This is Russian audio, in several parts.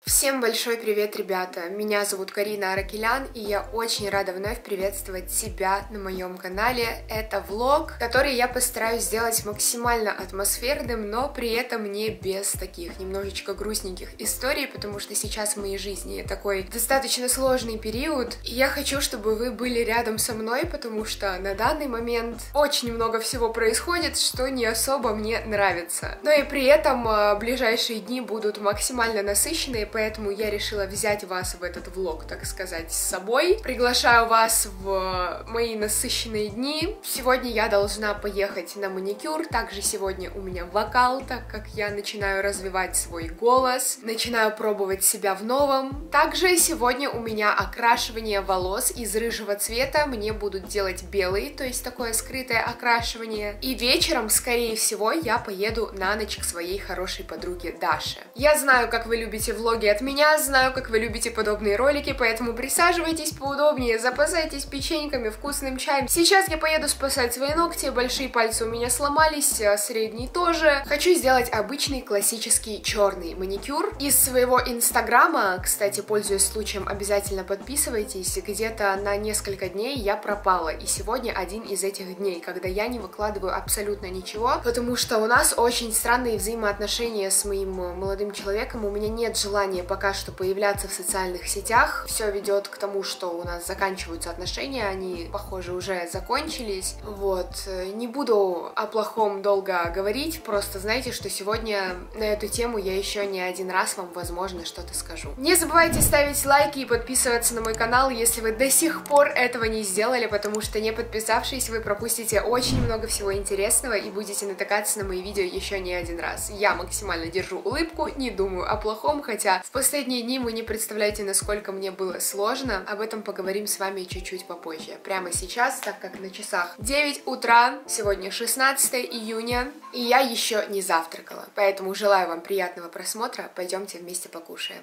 Всем большой привет, ребята! Меня зовут Карина Аракелян, и я очень рада вновь приветствовать себя на моем канале. Это влог, который я постараюсь сделать максимально атмосферным, но при этом не без таких немножечко грустненьких историй, потому что сейчас в моей жизни такой достаточно сложный период, и я хочу, чтобы вы были рядом со мной, потому что на данный момент очень много всего происходит, что не особо мне нравится. Но и при этом ближайшие дни будут максимально насыщенные, поэтому я решила взять вас в этот влог, так сказать, с собой. Приглашаю вас в мои насыщенные дни. Сегодня я должна поехать на маникюр, также сегодня у меня вокал, так как я начинаю развивать свой голос, начинаю пробовать себя в новом. Также сегодня у меня окрашивание волос из рыжего цвета, мне будут делать белый, то есть такое скрытое окрашивание. И вечером, скорее всего, я поеду на ночь к своей хорошей подруге Даше. Я знаю, как вы любите влоги от меня, знаю, как вы любите подобные ролики, поэтому присаживайтесь поудобнее, запасайтесь печеньками, вкусным чаем. Сейчас я поеду спасать свои ногти, большие пальцы у меня сломались, средние тоже. Хочу сделать обычный классический черный маникюр. Из своего инстаграма, кстати, пользуясь случаем, обязательно подписывайтесь, где-то на несколько дней я пропала, и сегодня один из этих дней, когда я не выкладываю абсолютно ничего, потому что у нас очень странные взаимоотношения с моим молодым человеком, у меня нет желания пока что появляться в социальных сетях. Все ведет к тому, что у нас заканчиваются отношения, они, похоже, уже закончились. Вот, не буду о плохом долго говорить, просто знайте, что сегодня на эту тему я еще не один раз вам, возможно, что-то скажу. Не забывайте ставить лайки и подписываться на мой канал, если вы до сих пор этого не сделали, потому что не подписавшись, вы пропустите очень много всего интересного и будете натыкаться на мои видео еще не один раз. Я максимально держу улыбку, не думаю о плохом, хотя в последние дни вы не представляете, насколько мне было сложно. Об этом поговорим с вами чуть-чуть попозже. Прямо сейчас, так как на часах 9 утра, сегодня 16 июня, и я еще не завтракала. Поэтому желаю вам приятного просмотра, пойдемте вместе покушаем.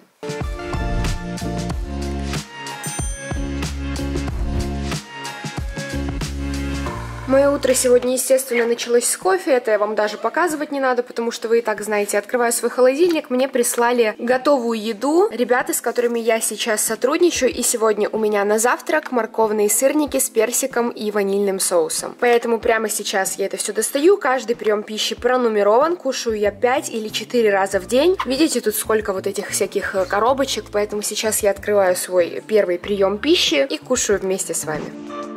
Мое утро сегодня, естественно, началось с кофе, это я вам даже показывать не надо, потому что вы и так знаете. Открываю свой холодильник, мне прислали готовую еду, ребята, с которыми я сейчас сотрудничаю, и сегодня у меня на завтрак морковные сырники с персиком и ванильным соусом. Поэтому прямо сейчас я это все достаю, каждый прием пищи пронумерован, кушаю я 5 или 4 раза в день. Видите, тут сколько вот этих всяких коробочек, поэтому сейчас я открываю свой первый прием пищи и кушаю вместе с вами.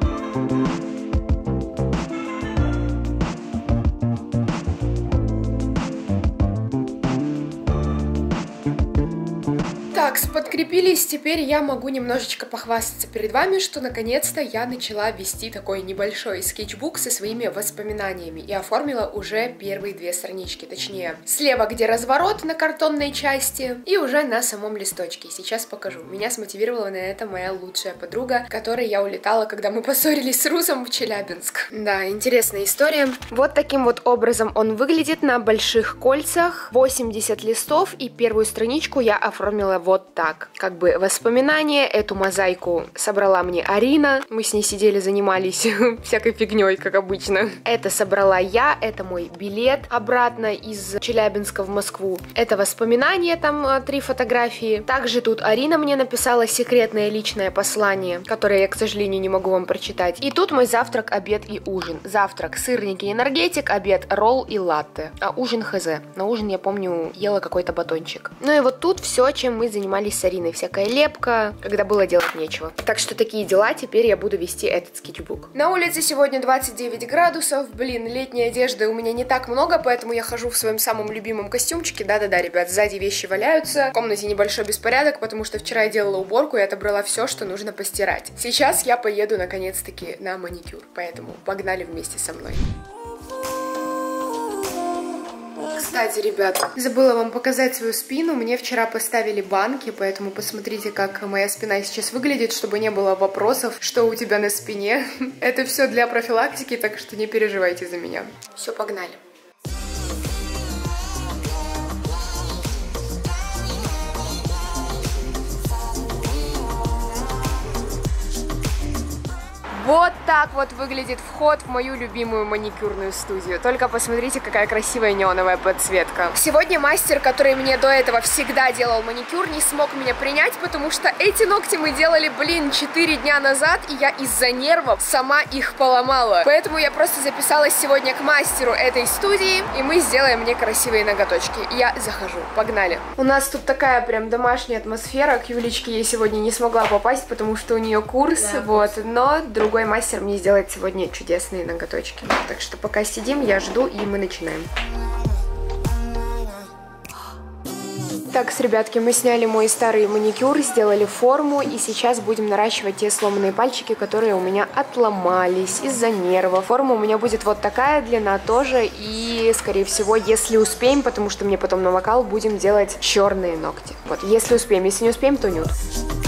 Так, подкрепились, теперь я могу немножечко похвастаться перед вами, что наконец-то я начала вести такой небольшой скетчбук со своими воспоминаниями и оформила уже первые 2 странички, точнее, слева, где разворот на картонной части, и уже на самом листочке. Сейчас покажу. Меня смотивировала на это моя лучшая подруга, которой я улетала, когда мы поссорились с Русом в Челябинск. Да, интересная история. Вот таким вот образом он выглядит на больших кольцах, 80 листов, и первую страничку я оформила вот так. Как бы воспоминания, эту мозаику собрала мне Арина, мы с ней сидели, занимались всякой фигней, как обычно. Это собрала я, это мой билет обратно из Челябинска в Москву. Это воспоминания, там 3 фотографии. Также тут Арина мне написала секретное личное послание, которое я, к сожалению, не могу вам прочитать. И тут мой завтрак, обед и ужин. Завтрак сырники и энергетик, обед ролл и латте. А ужин хз. На ужин, я помню, ела какой-то батончик. Ну и вот тут все, чем мы занимались с Ариной. Всякая лепка, когда было делать нечего. Так что такие дела, теперь я буду вести этот скетчбук. На улице сегодня 29 градусов. Блин, летней одежды у меня не так много, поэтому я хожу в своем самом любимом костюмчике. Да-да-да, ребят, сзади вещи валяются. В комнате небольшой беспорядок, потому что вчера я делала уборку и отобрала все, что нужно постирать. Сейчас я поеду наконец-таки на маникюр, поэтому погнали вместе со мной. Кстати, ребят, забыла вам показать свою спину. Мне вчера поставили банки, поэтому посмотрите, как моя спина сейчас выглядит, чтобы не было вопросов, что у тебя на спине. Это все для профилактики, так что не переживайте за меня. Все, погнали. Вот так вот выглядит вход в мою любимую маникюрную студию. Только посмотрите, какая красивая неоновая подсветка. Сегодня мастер, который мне до этого всегда делал маникюр, не смог меня принять, потому что эти ногти мы делали, 4 дня назад, и я из-за нервов сама их поломала. Поэтому я просто записалась сегодня к мастеру этой студии, и мы сделаем мне красивые ноготочки. Я захожу. Погнали. У нас тут такая прям домашняя атмосфера. К Юлечке я сегодня не смогла попасть, потому что у нее курс, да, вот. Но другой мастер мне сделает сегодня чудесные ноготочки. Так что пока сидим, я жду, и мы начинаем. Так, ребятки, мы сняли мой старый маникюр, сделали форму, и сейчас будем наращивать те сломанные пальчики, которые у меня отломались из-за нервов. Форма у меня будет вот такая, длина тоже, и, скорее всего, если успеем, потому что мне потом на вокал, будем делать черные ногти. Вот, если успеем, если не успеем, то нюд.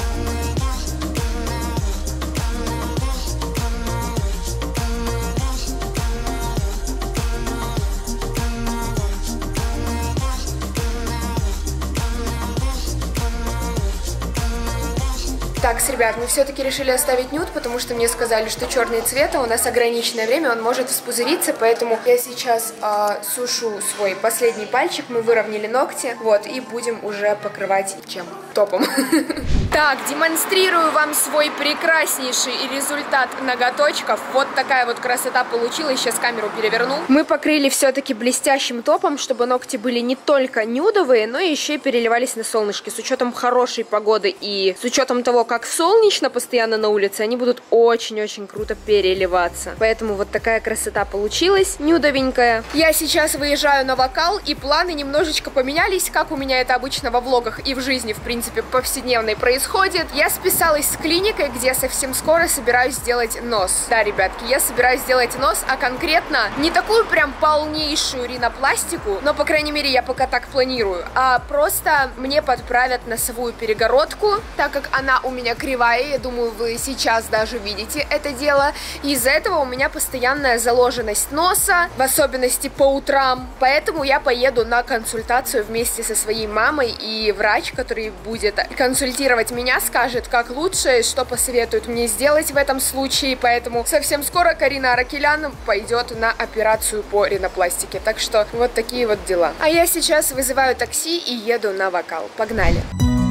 Так, ребят, мы все-таки решили оставить нюд, потому что мне сказали, что черный цвет, а у нас ограниченное время, он может вспузыриться, поэтому я сейчас сушу свой последний пальчик, мы выровняли ногти, вот, и будем уже покрывать чем? Топом. Так, демонстрирую вам свой прекраснейший результат ноготочков. Вот такая вот красота получилась, сейчас камеру переверну. Мы покрыли все-таки блестящим топом, чтобы ногти были не только нюдовые, но еще и переливались на солнышке. С учетом хорошей погоды и с учетом того, как солнечно постоянно на улице, они будут очень-очень круто переливаться. Поэтому вот такая красота получилась, нюдовенькая. Я сейчас выезжаю на вокал, и планы немножечко поменялись, как у меня это обычно во влогах и в жизни, в принципе, повседневной происходит. Я списалась с клиникой, где совсем скоро собираюсь сделать нос. Да, ребятки, я собираюсь сделать нос, а конкретно не такую прям полнейшую ринопластику, но, по крайней мере, я пока так планирую, а просто мне подправят носовую перегородку, так как она у меня кривая, я думаю, вы сейчас даже видите это дело. Из-за этого у меня постоянная заложенность носа, в особенности по утрам. Поэтому я поеду на консультацию вместе со своей мамой, и врач, который будет консультировать меня, скажет, как лучше, что посоветует мне сделать в этом случае. Поэтому совсем скоро Карина Аракелян пойдет на операцию по ринопластике. Так что вот такие вот дела. А я сейчас вызываю такси и еду на вокал. Погнали!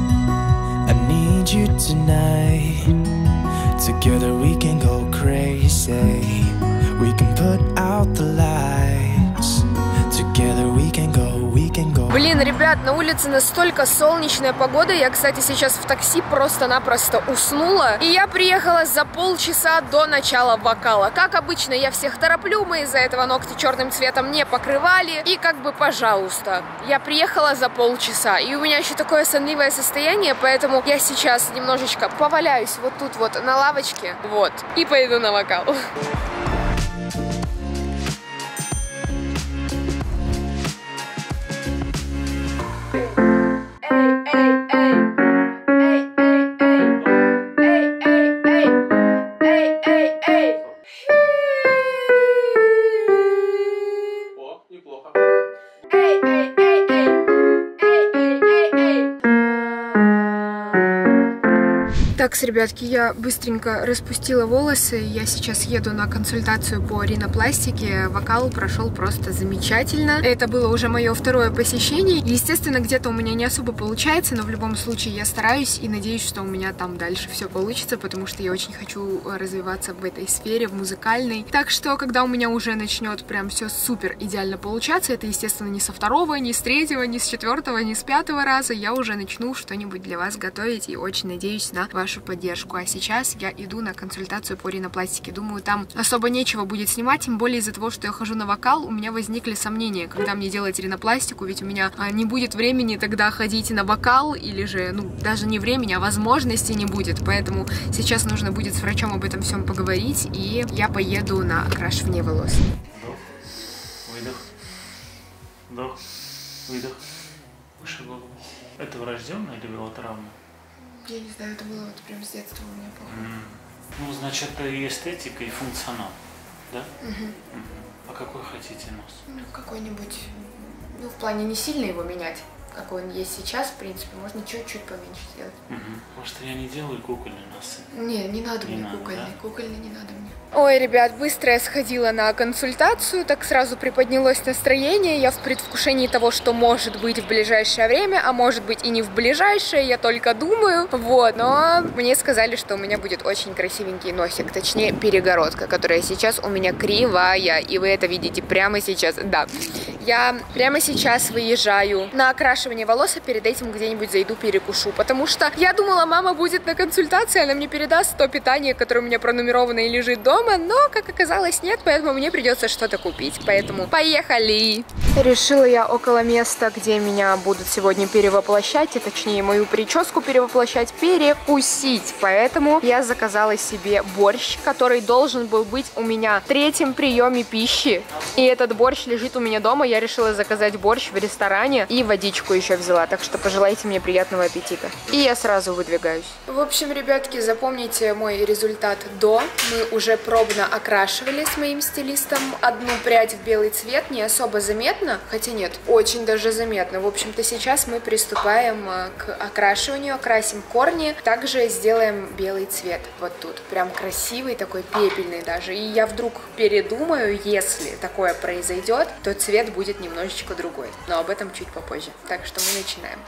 You tonight, together we can go crazy, we can put out the lights, together we can go. Блин, ребят, на улице настолько солнечная погода, я, кстати, сейчас в такси просто-напросто уснула, и я приехала за полчаса до начала вокала. Как обычно, я всех тороплю, мы из-за этого ногти черным цветом не покрывали, и как бы, пожалуйста, я приехала за полчаса, и у меня еще такое сонливое состояние, поэтому я сейчас немножечко поваляюсь вот тут вот на лавочке, вот, и пойду на вокал. Так, ребятки, я быстренько распустила волосы, я сейчас еду на консультацию по ринопластике, вокал прошел просто замечательно. Это было уже мое второе посещение, естественно, где-то у меня не особо получается, но в любом случае я стараюсь и надеюсь, что у меня там дальше все получится, потому что я очень хочу развиваться в этой сфере, в музыкальной. Так что, когда у меня уже начнет прям все супер идеально получаться, это, естественно, не со второго, не с третьего, не с четвертого, не с пятого раза, я уже начну что-нибудь для вас готовить и очень надеюсь на вашу поддержку. А сейчас я иду на консультацию по ринопластике. Думаю, там особо нечего будет снимать, тем более из-за того, что я хожу на вокал, у меня возникли сомнения, когда мне делать ринопластику, ведь у меня не будет времени тогда ходить на вокал, или же, ну, даже не времени, а возможности не будет. Поэтому сейчас нужно будет с врачом об этом всем поговорить, и я поеду на окрашивание волос. Вдох, выдох, вдох, выдох, выше голову. Это врожденное или было травма? Я не знаю, это было вот прям с детства у меня плохо. Ну, значит, это и эстетика, и функционал, да? А какой хотите нос? Ну, какой-нибудь, ну, в плане не сильно его менять, какой он есть сейчас, в принципе, можно чуть-чуть поменьше сделать. Потому что я не делаю кукольные носы. Не надо Не мне надо, кукольный, да? кукольный не надо мне. Ой, ребят, быстро я сходила на консультацию, так сразу приподнялось настроение, я в предвкушении того, что может быть в ближайшее время, а может быть и не в ближайшее, я только думаю, вот, но мне сказали, что у меня будет очень красивенький носик, точнее перегородка, которая сейчас у меня кривая, и вы это видите прямо сейчас, да. Я прямо сейчас выезжаю на окрашивание волос, а перед этим где-нибудь зайду перекушу, потому что я думала, мама будет на консультации, она мне передаст то питание, которое у меня пронумеровано и лежит дома, но, как оказалось, нет, поэтому мне придется что-то купить, поэтому поехали! Решила я около места, где меня будут сегодня перевоплощать, и точнее мою прическу перевоплощать, перекусить, поэтому я заказала себе борщ, который должен был быть у меня в 3-м приеме пищи, и этот борщ лежит у меня дома, я решила заказать борщ в ресторане и водичку еще взяла, так что пожелайте мне приятного аппетита. И я сразу выдвигаюсь. В общем, ребятки, запомните мой результат до. Мы уже пробно окрашивали с моим стилистом одну прядь в белый цвет, не особо заметно, хотя нет, очень даже заметно. В общем-то, сейчас мы приступаем к окрашиванию, окрасим корни, также сделаем белый цвет вот тут, прям красивый, такой пепельный даже. И я вдруг передумаю, если такое произойдет, то цвет будет немножечко другой, но об этом чуть попозже. Так что мы начинаем.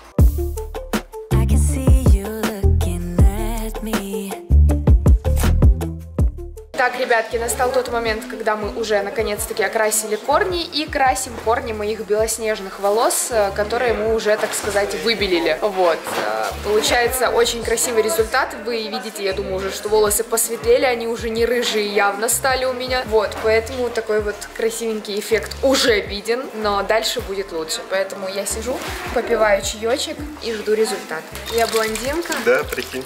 Так, ребятки, настал тот момент, когда мы уже наконец-таки окрасили корни и красим корни моих белоснежных волос, которые мы уже, так сказать, выбелили. Вот. Получается очень красивый результат. Вы видите, я думаю, уже, что волосы посветлели, они уже не рыжие явно стали у меня. Вот, поэтому такой вот красивенький эффект уже виден, но дальше будет лучше. Поэтому я сижу, попиваю чаечек и жду результат. Я блондинка. Да, прикинь.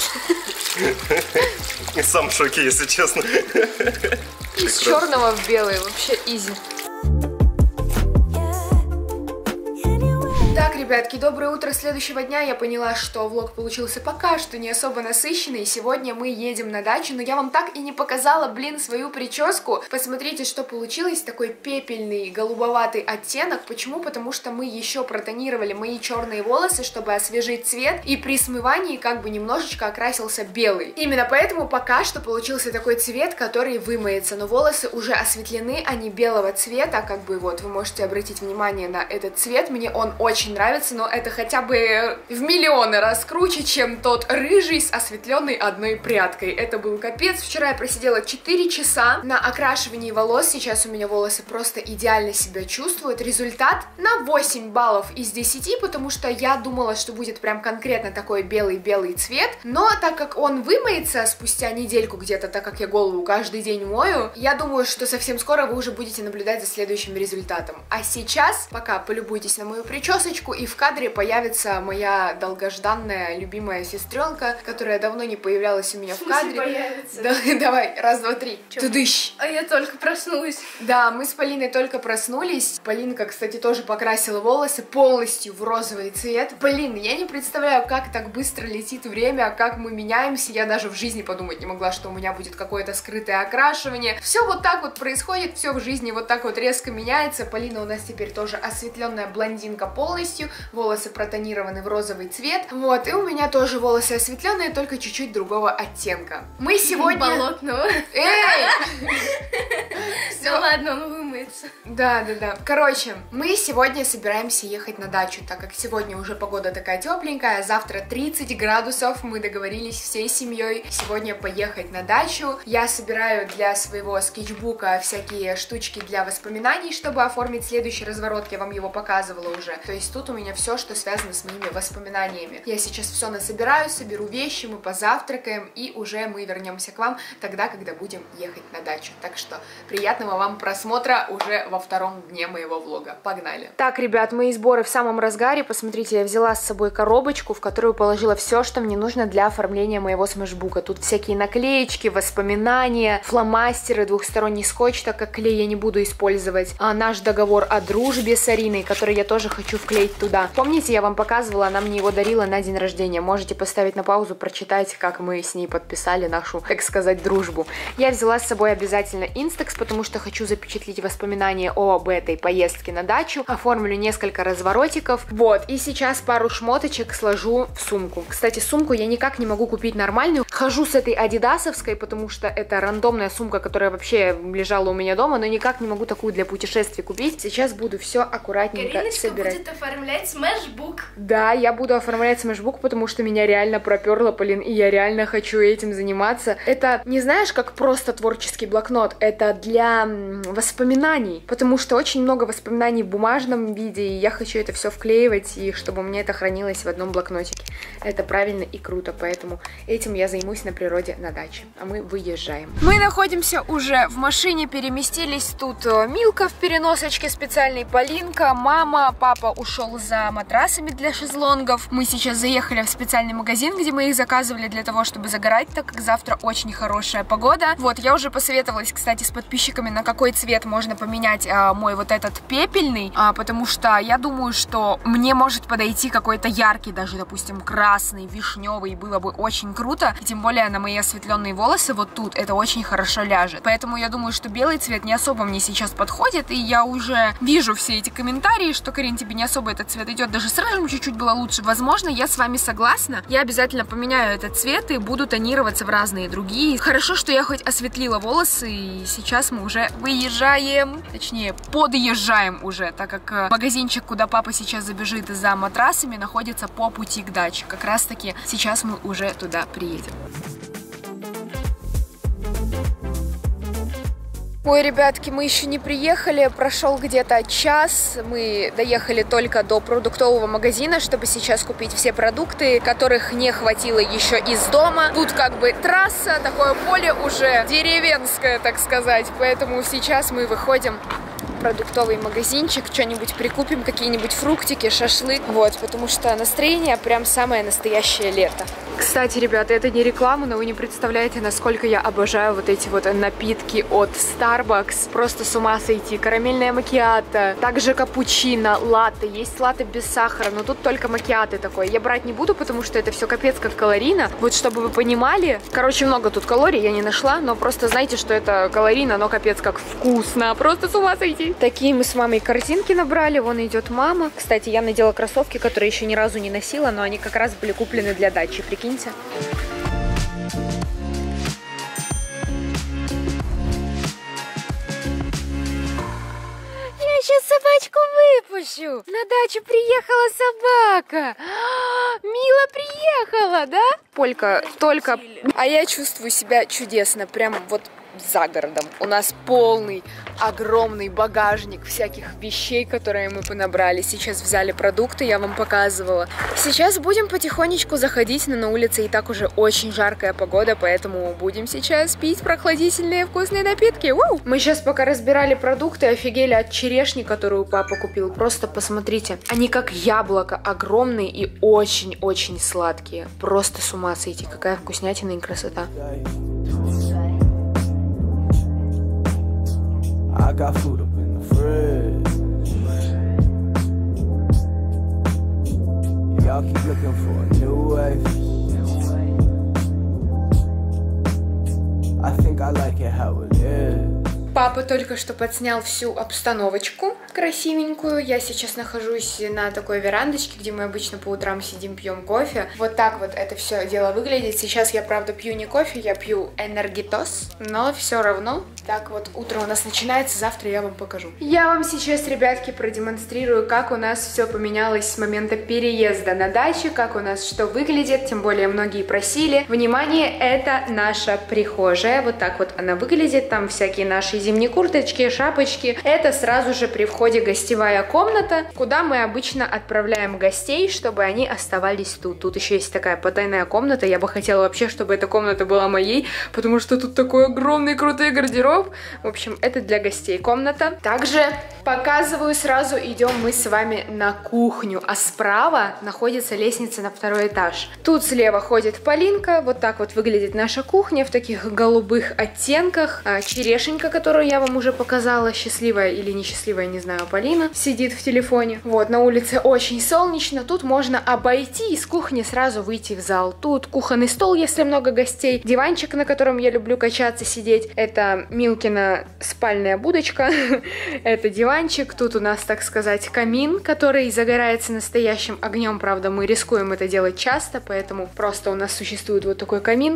Сам в шоке, если честно. Из черного в белый, вообще изи. Так, ребятки, доброе утро следующего дня. Я поняла, что влог получился пока что не особо насыщенный. Сегодня мы едем на дачу, но я вам так и не показала, блин, свою прическу. Посмотрите, что получилось. Такой пепельный, голубоватый оттенок. Почему? Потому что мы еще протонировали мои черные волосы, чтобы освежить цвет. И при смывании как бы немножечко окрасился белый. Именно поэтому пока что получился такой цвет, который вымоется. Но волосы уже осветлены, они белого цвета. Как бы вот, вы можете обратить внимание на этот цвет. Мне он очень нравится, но это хотя бы в миллионы раз круче, чем тот рыжий с осветленной одной прядкой. Это был капец. Вчера я просидела 4 часа на окрашивании волос. Сейчас у меня волосы просто идеально себя чувствуют. Результат на 8 баллов из 10, потому что я думала, что будет прям конкретно такой белый-белый цвет. Но так как он вымоется спустя недельку где-то, так как я голову каждый день мою, я думаю, что совсем скоро вы уже будете наблюдать за следующим результатом. А сейчас пока полюбуйтесь на мою причесочку, и в кадре появится моя долгожданная любимая сестренка, которая давно не появлялась у меня в кадре. Появится? Да, давай, раз, два, три. Тудыщ. А я только проснулась. Да, мы с Полиной только проснулись. Полинка, кстати, тоже покрасила волосы полностью в розовый цвет. Блин, я не представляю, как так быстро летит время, как мы меняемся. Я даже в жизни подумать не могла, что у меня будет какое-то скрытое окрашивание. Все вот так вот происходит, все в жизни вот так вот резко меняется. Полина у нас теперь тоже осветленная блондинка полностью. Волосы протонированы в розовый цвет. Вот, и у меня тоже волосы осветленные, только чуть-чуть другого оттенка. Мы сегодня... Болотного. Эй! Все, ладно, он вымыется. Да. Короче, мы сегодня собираемся ехать на дачу, так как сегодня уже погода такая тепленькая, завтра 30 градусов, мы договорились всей семьей сегодня поехать на дачу. Я собираю для своего скетчбука всякие штучки для воспоминаний, чтобы оформить следующий разворот, я вам его показывала уже. То есть тут у меня все, что связано с моими воспоминаниями. Я сейчас все насобираю, соберу вещи, мы позавтракаем, и уже мы вернемся к вам тогда, когда будем ехать на дачу. Так что приятного вам просмотра уже во втором дне моего влога. Погнали! Так, ребят, мои сборы в самом разгаре. Посмотрите, я взяла с собой коробочку, в которую положила все, что мне нужно для оформления моего смешбука. Тут всякие наклеечки, воспоминания, фломастеры, двухсторонний скотч, так как клей я не буду использовать. А наш договор о дружбе с Ариной, который я тоже хочу вклеить туда. Помните, я вам показывала, она мне его дарила на день рождения. Можете поставить на паузу, прочитать, как мы с ней подписали нашу, так сказать, дружбу. Я взяла с собой обязательно Instax, потому что хочу запечатлеть воспоминания воспоминания об этой поездке на дачу, оформлю несколько разворотиков, вот, и сейчас пару шмоточек сложу в сумку. Кстати, сумку я никак не могу купить нормальную, хожу с этой адидасовской, потому что это рандомная сумка, которая вообще лежала у меня дома, но никак не могу такую для путешествий купить. Сейчас буду все аккуратненько Кариночка собирать. будет оформлять смешбук. Да, я буду оформлять смешбук, потому что меня реально проперло, Полин, и я реально хочу этим заниматься. Это, не знаешь, как просто творческий блокнот, это для воспоминаний, потому что очень много воспоминаний в бумажном виде, и я хочу это все вклеивать, и чтобы у меня это хранилось в одном блокнотике. Это правильно и круто, поэтому этим я займусь на природе на даче. А мы выезжаем. Мы находимся уже в машине, переместились. Тут Милка в переносочке специальной, Полинка, мама, папа ушел за матрасами для шезлонгов. Мы сейчас заехали в специальный магазин, где мы их заказывали для того, чтобы загорать, так как завтра очень хорошая погода. Вот, я уже посоветовалась, кстати, с подписчиками, на какой цвет можно поменять мой вот этот пепельный, потому что я думаю, что мне может подойти какой-то яркий, даже, допустим, красный, вишневый, было бы очень круто, и тем более на мои осветленные волосы вот тут это очень хорошо ляжет. Поэтому я думаю, что белый цвет не особо мне сейчас подходит, и я уже вижу все эти комментарии, что, Карин, тебе не особо этот цвет идет, даже с рыжим чуть-чуть было лучше. Возможно, я с вами согласна, я обязательно поменяю этот цвет и буду тонироваться в разные другие. Хорошо, что я хоть осветлила волосы, и сейчас мы уже выезжаем, точнее, подъезжаем уже, так как магазинчик, куда папа сейчас забежит за матрасами, находится по пути к даче. Как раз таки сейчас мы уже туда приедем. Ой, ребятки, мы еще не приехали, прошел где-то час, мы доехали только до продуктового магазина, чтобы сейчас купить все продукты, которых не хватило еще из дома. Тут как бы трасса, такое поле уже деревенское, так сказать, поэтому сейчас мы выходим в продуктовый магазинчик, что-нибудь прикупим, какие-нибудь фруктики, шашлык, вот, потому что настроение прям самое настоящее лето. Кстати, ребята, это не реклама, но вы не представляете, насколько я обожаю вот эти вот напитки от Starbucks. Просто с ума сойти. Карамельная макиато, также капучино, латте. Есть латте без сахара, но тут только макиато такое. Я брать не буду, потому что это все капец как калорийно. Вот чтобы вы понимали, короче, много тут калорий я не нашла, но просто знайте, что это калорийно, но капец как вкусно. Просто с ума сойти. Такие мы с мамой корзинки набрали. Вон идет мама. Кстати, я надела кроссовки, которые еще ни разу не носила, но они как раз были куплены для дачи. Прикиньте. Я сейчас собачку выпущу. На дачу приехала собака. Мила приехала, да? Полька, только... А я чувствую себя чудесно. Прям вот за городом. У нас полный, огромный багажник всяких вещей, которые мы понабрали. Сейчас взяли продукты, я вам показывала. Сейчас будем потихонечку заходить, но на улице и так уже очень жаркая погода, поэтому будем сейчас пить прохладительные вкусные напитки. Уу! Мы сейчас пока разбирали продукты, офигели от черешни, которую папа купил. Просто посмотрите. Они как яблоко, огромные и очень-очень сладкие. Просто с ума сойти. Какая вкуснятина и красота. I got food up in the fridge. Y'all keep looking for a new wave. I think I like it how it is. Папа только что подснял всю обстановочку красивенькую. Я сейчас нахожусь на такой верандочке, где мы обычно по утрам сидим, пьем кофе. Вот так вот это все дело выглядит. Сейчас я, правда, пью не кофе, я пью энергетос, но все равно. Так вот, утро у нас начинается, завтра я вам покажу. Я вам сейчас, ребятки, продемонстрирую, как у нас все поменялось с момента переезда на дачу, как у нас что выглядит, тем более многие просили. Внимание, это наша прихожая. Вот так вот она выглядит, там всякие наши зимние курточки, шапочки. Это сразу же при входе гостевая комната, куда мы обычно отправляем гостей, чтобы они оставались тут. Тут еще есть такая потайная комната. Я бы хотела вообще, чтобы эта комната была моей, потому что тут такой огромный крутой гардероб. В общем, это для гостей комната. Также показываю сразу, идем мы с вами на кухню, а справа находится лестница на 2-й этаж. Тут слева ходит Полинка. Вот так вот выглядит наша кухня в таких голубых оттенках. Черешенька, которую которую я вам уже показала, счастливая или несчастливая, не знаю, Полина, сидит в телефоне. Вот, на улице очень солнечно, тут можно обойти и с кухни сразу выйти в зал. Тут кухонный стол, если много гостей, диванчик, на котором я люблю качаться, сидеть. Это Милкина спальная будочка, это диванчик, тут у нас, так сказать, камин, который загорается настоящим огнем, правда, мы рискуем это делать часто, поэтому просто у нас существует вот такой камин.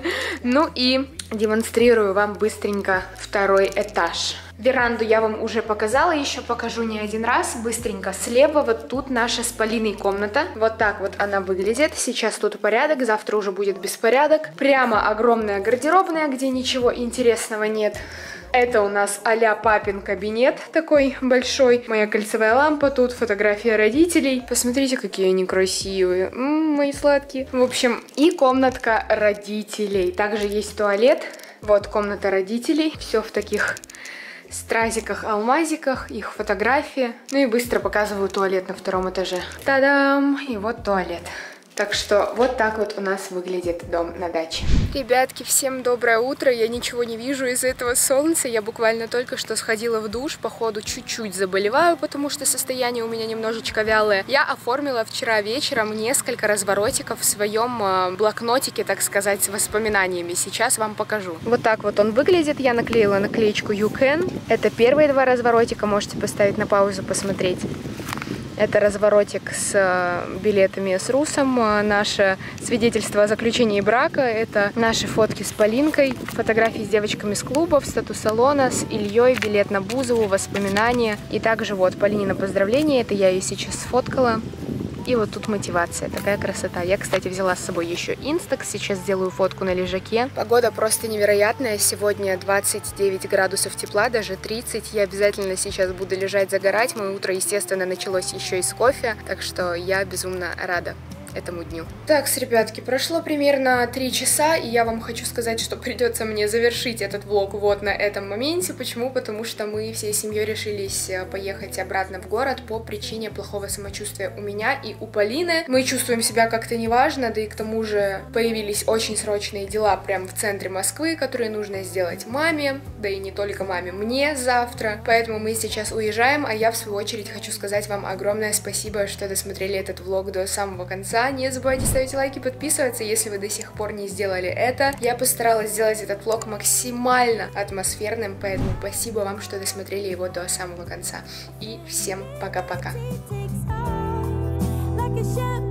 Ну и демонстрирую вам быстренько второй этаж. Веранду я вам уже показала, еще покажу не один раз. Быстренько слева вот тут наша с Полиной комната. Вот так вот она выглядит. Сейчас тут порядок, завтра уже будет беспорядок. Прямо огромная гардеробная, где ничего интересного нет. Это у нас а-ля папин кабинет такой большой. Моя кольцевая лампа, тут фотография родителей. Посмотрите, какие они красивые. Мои сладкие. В общем, и комнатка родителей. Также есть туалет. Вот комната родителей. Все в таких стразиках, алмазиках, их фотографии. Ну и быстро показываю туалет на втором этаже. Та-дам! И вот туалет. Так что вот так вот у нас выглядит дом на даче. Ребятки, всем доброе утро. Я ничего не вижу из-за этого солнца. Я буквально только что сходила в душ. Походу чуть-чуть заболеваю, потому что состояние у меня немножечко вялое. Я оформила вчера вечером несколько разворотиков в своем блокнотике, так сказать, с воспоминаниями. Сейчас вам покажу. Вот так вот он выглядит. Я наклеила наклеечку You Can. Это первые два разворотика. Можете поставить на паузу, посмотреть. Это разворотик с билетами с Русом, наше свидетельство о заключении брака, это наши фотки с Полинкой, фотографии с девочками с клубов, с тату-салона, с Ильей, билет на Бузову, воспоминания. И также вот Полинина поздравление, это я ее сейчас сфоткала. И вот тут мотивация, такая красота. Я, кстати, взяла с собой еще Instax, сейчас сделаю фотку на лежаке. Погода просто невероятная, сегодня 29 градусов тепла, даже 30. Я обязательно сейчас буду лежать загорать. Мое утро, естественно, началось еще и с кофе, так что я безумно рада этому дню. Так, ребятки, прошло примерно 3 часа, и я вам хочу сказать, что придется мне завершить этот влог вот на этом моменте. Почему? Потому что мы всей семьей решились поехать обратно в город по причине плохого самочувствия у меня и у Полины. Мы чувствуем себя как-то неважно, да и к тому же появились очень срочные дела прямо в центре Москвы, которые нужно сделать маме, да и не только маме, мне завтра. Поэтому мы сейчас уезжаем, а я в свою очередь хочу сказать вам огромное спасибо, что досмотрели этот влог до самого конца. Не забывайте ставить лайки, подписываться, если вы до сих пор не сделали это. Я постаралась сделать этот влог максимально атмосферным, поэтому спасибо вам, что досмотрели его до самого конца. И всем пока-пока.